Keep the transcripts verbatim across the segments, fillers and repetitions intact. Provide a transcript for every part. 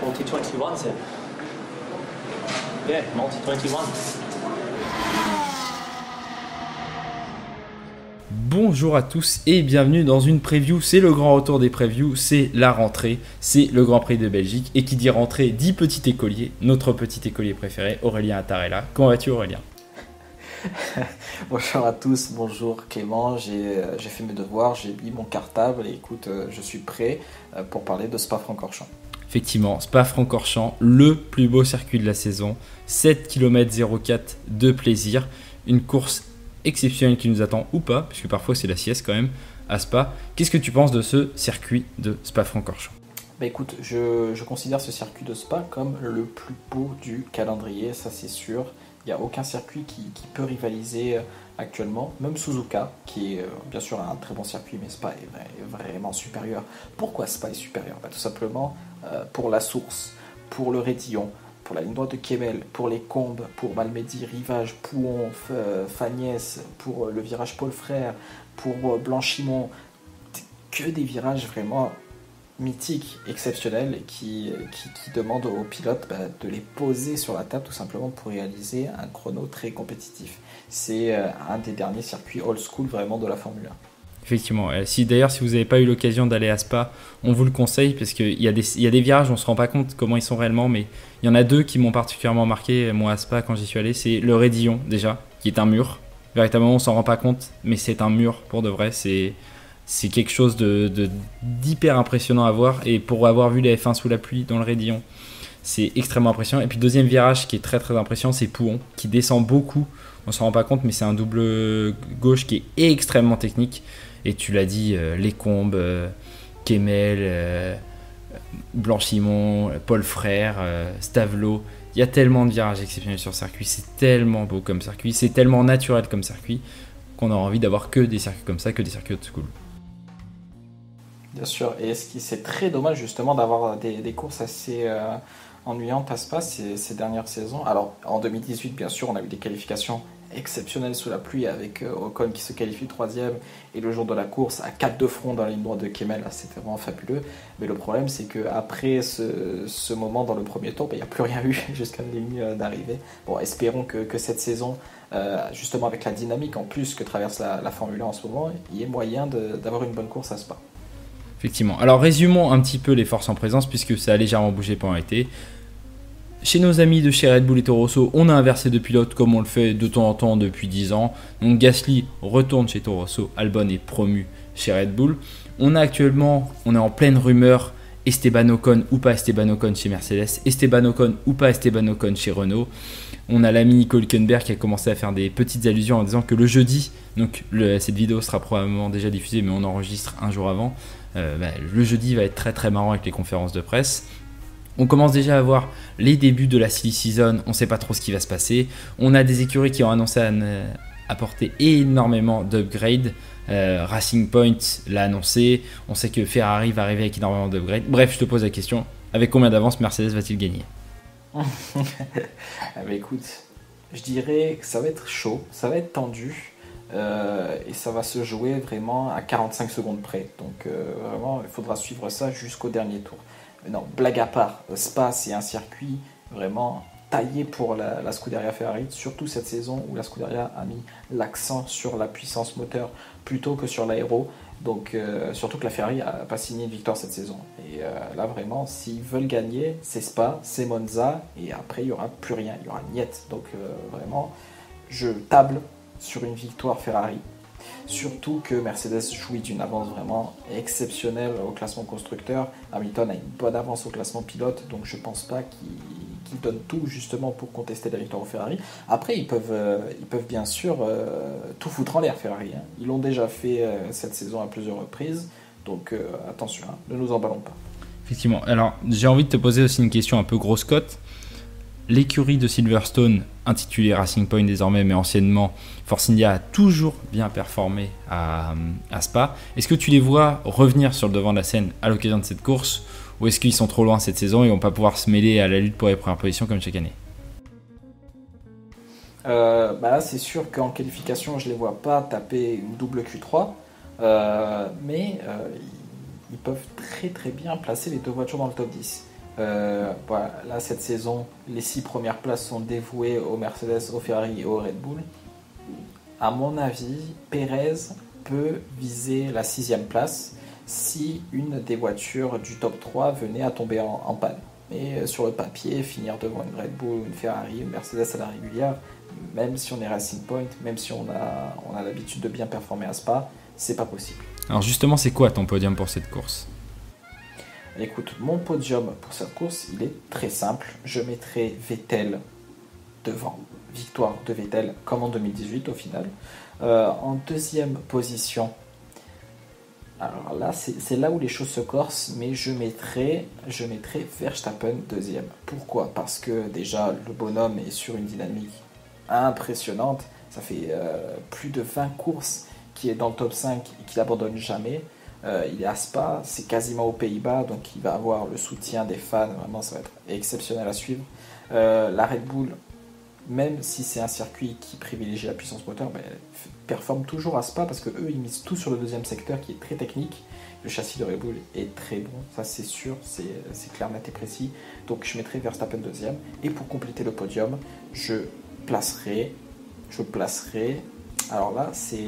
multi vingt et un, c'est... Yeah, multi vingt et un. Bonjour à tous et bienvenue dans une preview. C'est le grand retour des previews, c'est la rentrée, c'est le Grand Prix de Belgique. Et qui dit rentrée dit petit écolier, notre petit écolier préféré, Aurélien Attarella. Comment vas-tu, Aurélien? Bonjour à tous, bonjour Clément, j'ai, euh, j'ai fait mes devoirs, j'ai mis mon cartable et écoute, euh, je suis prêt euh, pour parler de Spa-Francorchamps. Effectivement, Spa-Francorchamps, le plus beau circuit de la saison, sept kilomètres zéro quatre de plaisir, une course exceptionnelle qui nous attend ou pas, puisque parfois c'est la sieste quand même à Spa. Qu'est-ce que tu penses de ce circuit de Spa-Francorchamps? Bah écoute, je, je considère ce circuit de Spa comme le plus beau du calendrier, ça c'est sûr. Il n'y a aucun circuit qui, qui peut rivaliser actuellement, même Suzuka, qui est euh, bien sûr un très bon circuit, mais Spa est, vrai, est vraiment supérieur. Pourquoi Spa est supérieur? Bah, tout simplement euh, pour la source, pour le Rétillon, pour la ligne droite de Kemmel, pour les Combes, pour Malmedy, Rivage, Pouhon, euh, Fagnès, pour euh, le virage Paul Frère, pour euh, Blanchimont, que des virages vraiment mythiques, exceptionnels, qui, qui, qui demandent aux pilotes bah, de les poser sur la table tout simplement pour réaliser un chrono très compétitif. C'est euh, un des derniers circuits old school vraiment de la Formule un. Effectivement, si, d'ailleurs si vous n'avez pas eu l'occasion d'aller à Spa, on vous le conseille parce qu'il y, y a des virages, on ne se rend pas compte comment ils sont réellement, mais il y en a deux qui m'ont particulièrement marqué moi à Spa quand j'y suis allé. C'est le Rédillon déjà, qui est un mur. Véritablement on ne s'en rend pas compte, mais c'est un mur pour de vrai, c'est... C'est quelque chose de, de, d'hyper impressionnant à voir. Et pour avoir vu les F un sous la pluie dans le Rédillon, c'est extrêmement impressionnant. Et puis deuxième virage qui est très très impressionnant, c'est Pouhon, qui descend beaucoup. On ne s'en rend pas compte, mais c'est un double gauche qui est extrêmement technique. Et tu l'as dit, euh, les Combes, euh, Kemmel, euh, Blanchimont, Paul Frère, euh, Stavelot. Il y a tellement de virages exceptionnels sur le circuit. C'est tellement beau comme circuit. C'est tellement naturel comme circuit qu'on a envie d'avoir que des circuits comme ça, que des circuits old school. Bien sûr, et ce qui c'est très dommage justement d'avoir des, des courses assez euh, ennuyantes à Spa ces, ces dernières saisons. Alors en deux mille dix-huit, bien sûr, on a eu des qualifications exceptionnelles sous la pluie avec euh, Ocon qui se qualifie troisième et le jour de la course à quatre de front dans la ligne droite de Kemmel, c'était vraiment fabuleux. Mais le problème, c'est qu'après ce, ce moment dans le premier tour, il n'y a plus rien eu jusqu'à la ligne d'arrivée. Bon, espérons que, que cette saison, euh, justement avec la dynamique en plus que traverse la, la Formule un en ce moment, il y ait moyen de, d'avoir une bonne course à Spa. Effectivement. Alors résumons un petit peu les forces en présence puisque ça a légèrement bougé pendant l'été. Chez nos amis de chez Red Bull et Toro Rosso, on a inversé de pilote comme on le fait de temps en temps depuis dix ans. Donc Gasly retourne chez Toro Rosso, Albon est promu chez Red Bull. On a actuellement, on est en pleine rumeur, Esteban Ocon ou pas Esteban Ocon chez Mercedes, Esteban Ocon ou pas Esteban Ocon chez Renault. On a l'ami Nico Hülkenberg qui a commencé à faire des petites allusions en disant que le jeudi, donc le, cette vidéo sera probablement déjà diffusée mais on enregistre un jour avant, euh, bah, le jeudi va être très très marrant avec les conférences de presse. On commence déjà à voir les débuts de la silly season, on ne sait pas trop ce qui va se passer. On a des écuries qui ont annoncé à, apporter énormément d'upgrades. Euh, Racing Point l'a annoncé, on sait que Ferrari va arriver avec énormément d'upgrades. Bref, je te pose la question, avec combien d'avance Mercedes va-t-il gagner? Ah bah écoute, je dirais que ça va être chaud, ça va être tendu euh, et ça va se jouer vraiment à quarante-cinq secondes près. Donc euh, vraiment, il faudra suivre ça jusqu'au dernier tour. Mais non, blague à part, Spa c'est un circuit vraiment taillé pour la, la Scuderia Ferrari, surtout cette saison où la Scuderia a mis l'accent sur la puissance moteur plutôt que sur l'aéro. Donc euh, surtout que la Ferrari n'a pas signé une victoire cette saison. Et euh, là vraiment, s'ils veulent gagner, c'est Spa, c'est Monza, et après il n'y aura plus rien, il y aura niet. Donc euh, vraiment, je table sur une victoire Ferrari. Surtout que Mercedes jouit d'une avance vraiment exceptionnelle au classement constructeur. Hamilton a une bonne avance au classement pilote, donc je ne pense pas qu'il qu'ils donnent tout justement pour contester la victoire au Ferrari. Après, ils peuvent, euh, ils peuvent bien sûr euh, tout foutre en l'air, Ferrari. Hein. Ils l'ont déjà fait euh, cette saison à plusieurs reprises, donc euh, attention, hein, ne nous emballons pas. Effectivement. Alors, j'ai envie de te poser aussi une question un peu grosse cote. L'écurie de Silverstone, intitulée Racing Point désormais, mais anciennement Force India, a toujours bien performé à, à Spa. Est-ce que tu les vois revenir sur le devant de la scène à l'occasion de cette course, ou est-ce qu'ils sont trop loin cette saison et vont pas pouvoir se mêler à la lutte pour les premières positions comme chaque année? euh, bah là, c'est sûr qu'en qualification, je ne les vois pas taper une double Q trois, euh, mais euh, ils peuvent très très bien placer les deux voitures dans le top dix. Euh, voilà, là, cette saison, les six premières places sont dévouées au Mercedes, au Ferrari et au Red Bull. À mon avis, Pérez peut viser la sixième place si une des voitures du top trois venait à tomber en, en panne. Mais sur le papier, finir devant une Red Bull, une Ferrari, une Mercedes à la régulière, même si on est Racing Point, même si on a, on a l'habitude de bien performer à Spa, c'est pas possible. Alors justement, c'est quoi ton podium pour cette course? Écoute, mon podium pour cette course, il est très simple. Je mettrai Vettel devant. Victoire de Vettel, comme en deux mille dix-huit au final. Euh, en deuxième position, alors là, c'est, c'est là où les choses se corsent, mais je mettrai, je mettrai Verstappen deuxième. Pourquoi? Parce que déjà, le bonhomme est sur une dynamique impressionnante. Ça fait euh, plus de vingt courses qu'il est dans le top cinq et qu'il n'abandonne jamais. Euh, il est à Spa, c'est quasiment aux Pays-Bas, donc il va avoir le soutien des fans. Vraiment, ça va être exceptionnel à suivre. Euh, la Red Bull, même si c'est un circuit qui privilégie la puissance moteur, ben, performe toujours à Spa parce que eux ils misent tout sur le deuxième secteur qui est très technique. Le châssis de Red Bull est très bon, ça c'est sûr, c'est, c'est clair, net et précis. Donc je mettrai Verstappen deuxième. Et pour compléter le podium, je placerai, je placerai. Alors là, c'est,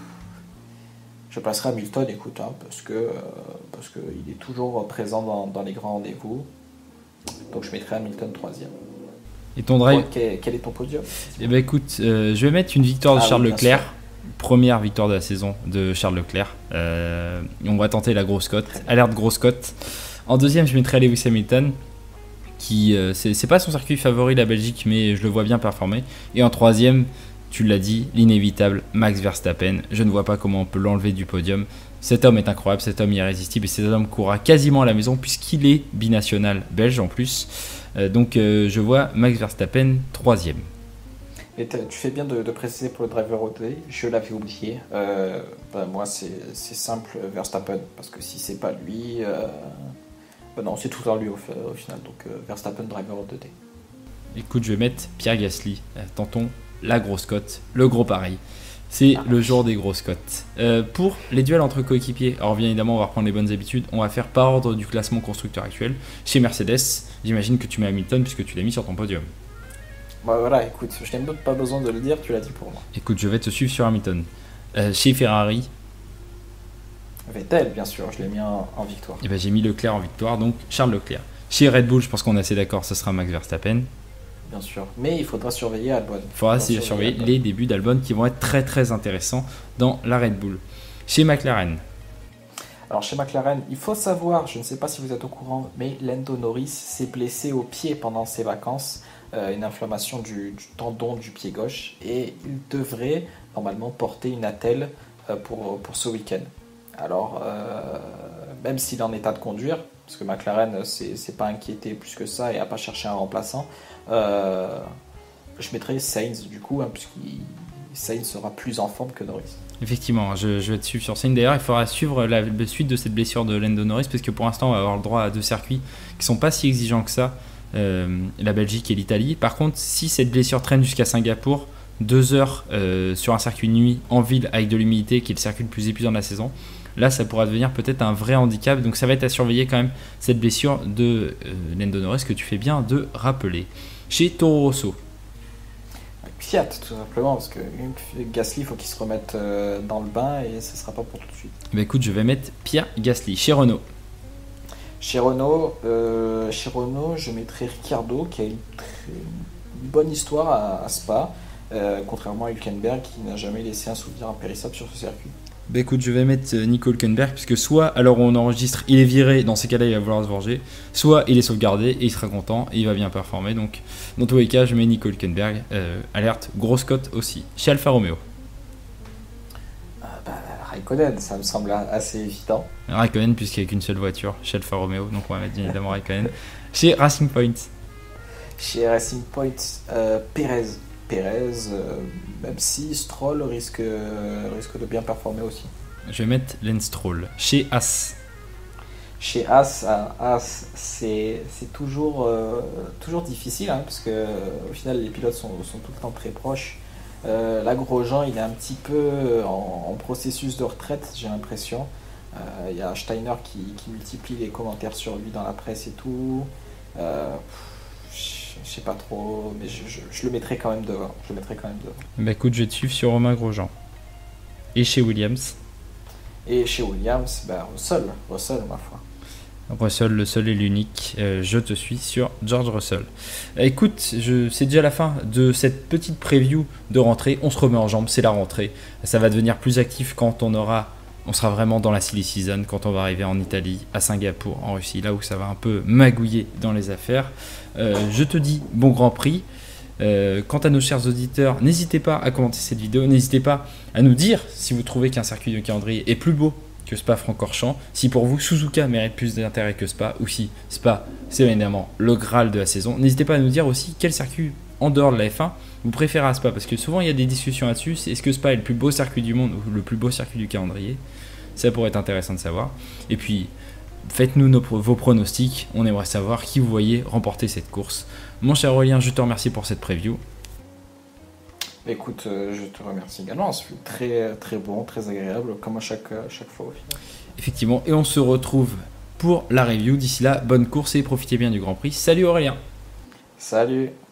je placerai Hamilton, écoute, hein, parce que euh, parce que il est toujours présent dans, dans les grands rendez-vous. Donc je mettrai Hamilton troisième. Et ton drive? Quel, quel est ton podium? Eh ben écoute, euh, je vais mettre une victoire de Ah Charles oui, bien Leclerc. sûr. Première victoire de la saison de Charles Leclerc. Euh, on va tenter la grosse cote. Alerte grosse cote. En deuxième, je mettrai Lewis Hamilton. Qui, euh, c'est, c'est pas son circuit favori, la Belgique, mais je le vois bien performer. Et en troisième, tu l'as dit, l'inévitable Max Verstappen. Je ne vois pas comment on peut l'enlever du podium. Cet homme est incroyable, cet homme est irrésistible et cet homme courra quasiment à la maison puisqu'il est binational belge en plus. Euh, donc euh, je vois Max Verstappen troisième. Et tu fais bien de, de préciser pour le driver of the day, je l'avais oublié. Euh, bah, moi, c'est, c'est simple, Verstappen, parce que si c'est pas lui, euh, bah non, c'est tout le temps lui au, au final. Donc euh, Verstappen, driver of the day. Écoute, je vais mettre Pierre Gasly. Euh, tentons la grosse cote, le gros pari. C'est ah, le jour des grosses cotes. Euh, pour les duels entre coéquipiers, alors bien évidemment, on va reprendre les bonnes habitudes. On va faire par ordre du classement constructeur actuel. Chez Mercedes, j'imagine que tu mets Hamilton puisque tu l'as mis sur ton podium. Bah voilà, écoute, je n'ai pas besoin de le dire, tu l'as dit pour moi. Écoute, je vais te suivre sur Hamilton. Euh, chez Ferrari, Vettel, bien sûr, je l'ai mis en, en victoire. Et ben, j'ai mis Leclerc en victoire, donc Charles Leclerc. Chez Red Bull, je pense qu'on est assez d'accord, ce sera Max Verstappen. Bien sûr, mais il faudra surveiller Albon. Il faudra, il faudra surveiller, surveiller Albon. Les débuts d'Albon qui vont être très très intéressants dans la Red Bull. Chez McLaren. Alors chez McLaren, il faut savoir, je ne sais pas si vous êtes au courant, mais Lando Norris s'est blessé au pied pendant ses vacances, euh, une inflammation du, du tendon du pied gauche, et il devrait normalement porter une attelle euh, pour, pour ce week-end. Alors, euh, même s'il est en état de conduire, parce que McLaren c'est, c'est pas inquiété plus que ça et n'a pas cherché un remplaçant, euh, je mettrai Sainz du coup, hein, puisque Sainz sera plus en forme que Norris. Effectivement, je, je vais te suivre sur Sainz. D'ailleurs, il faudra suivre la, la suite de cette blessure de Lando Norris, parce que pour l'instant, on va avoir le droit à deux circuits qui ne sont pas si exigeants que ça, euh, la Belgique et l'Italie. Par contre, si cette blessure traîne jusqu'à Singapour, deux heures euh, sur un circuit de nuit en ville avec de l'humidité, qui est le circuit le plus épuisant de la saison, là, ça pourra devenir peut-être un vrai handicap. Donc, ça va être à surveiller quand même cette blessure de euh, Lando Norris que tu fais bien de rappeler. Chez Toro Rosso. Fiat, tout simplement, parce que Gasly, il faut qu'il se remette euh, dans le bain et ce ne sera pas pour tout de suite. Bah écoute, je vais mettre Pierre Gasly. Chez Renault. Chez Renault, euh, chez Renault, je mettrai Ricciardo, qui a une, très, une bonne histoire à, à Spa, euh, contrairement à Hülkenberg, qui n'a jamais laissé un souvenir impérissable sur ce circuit. Bah écoute, je vais mettre Nico Hülkenberg, puisque soit alors on enregistre, il est viré, dans ces cas-là il va vouloir se venger, soit il est sauvegardé et il sera content et il va bien performer. Donc dans tous les cas, je mets Nico Hülkenberg. Euh, alerte, grosse cote aussi. Chez Alfa Romeo. Euh, bah, Raikkonen, ça me semble assez évident. Raikkonen, puisqu'il n'y a qu'une seule voiture chez Alfa Romeo, donc on va mettre bien évidemment Raikkonen. Chez Racing Point. Chez Racing Point, euh, Perez. Perez, euh, même si Stroll risque, euh, risque de bien performer aussi. Je vais mettre Lance Stroll. Chez As. Chez As, As c'est, c'est toujours, euh, toujours difficile, hein, parce que euh, au final les pilotes sont, sont tout le temps très proches. Euh, là, Grosjean, il est un petit peu en, en processus de retraite, j'ai l'impression. Il euh, y a Steiner qui, qui multiplie les commentaires sur lui dans la presse et tout. je sais pas trop, mais je, je, je le mettrai quand même devant. Je le mettrai quand même devant. Bah écoute, je vais te suivre sur Romain Grosjean. Et chez Williams. Et chez Williams, bah, Russell, Russell, ma foi. Russell, le seul et l'unique. Euh, je te suis sur George Russell. Euh, écoute, je, c'est déjà la fin de cette petite preview de rentrée. On se remet en jambes, c'est la rentrée. Ça va devenir plus actif quand on aura, on sera vraiment dans la silly season, quand on va arriver en Italie, à Singapour, en Russie, là où ça va un peu magouiller dans les affaires. Euh, je te dis bon Grand Prix. Euh, quant à nos chers auditeurs, n'hésitez pas à commenter cette vidéo, n'hésitez pas à nous dire si vous trouvez qu'un circuit de calendrier est plus beau que Spa-Francorchamps, si pour vous Suzuka mérite plus d'intérêt que Spa, ou si Spa c'est évidemment le Graal de la saison. N'hésitez pas à nous dire aussi quel circuit en dehors de la F un vous préférez à Spa, parce que souvent il y a des discussions là-dessus. Est-ce que Spa est le plus beau circuit du monde ou le plus beau circuit du calendrier? Ça pourrait être intéressant de savoir. Et puis faites-nous nos, vos pronostics, on aimerait savoir qui vous voyez remporter cette course. Mon cher Aurélien, je te remercie pour cette preview. Écoute, euh, je te remercie également, c'est très, très bon, très agréable, comme à chaque, à chaque fois au final. Effectivement, et on se retrouve pour la review. D'ici là, bonne course et profitez bien du Grand Prix. Salut Aurélien. Salut.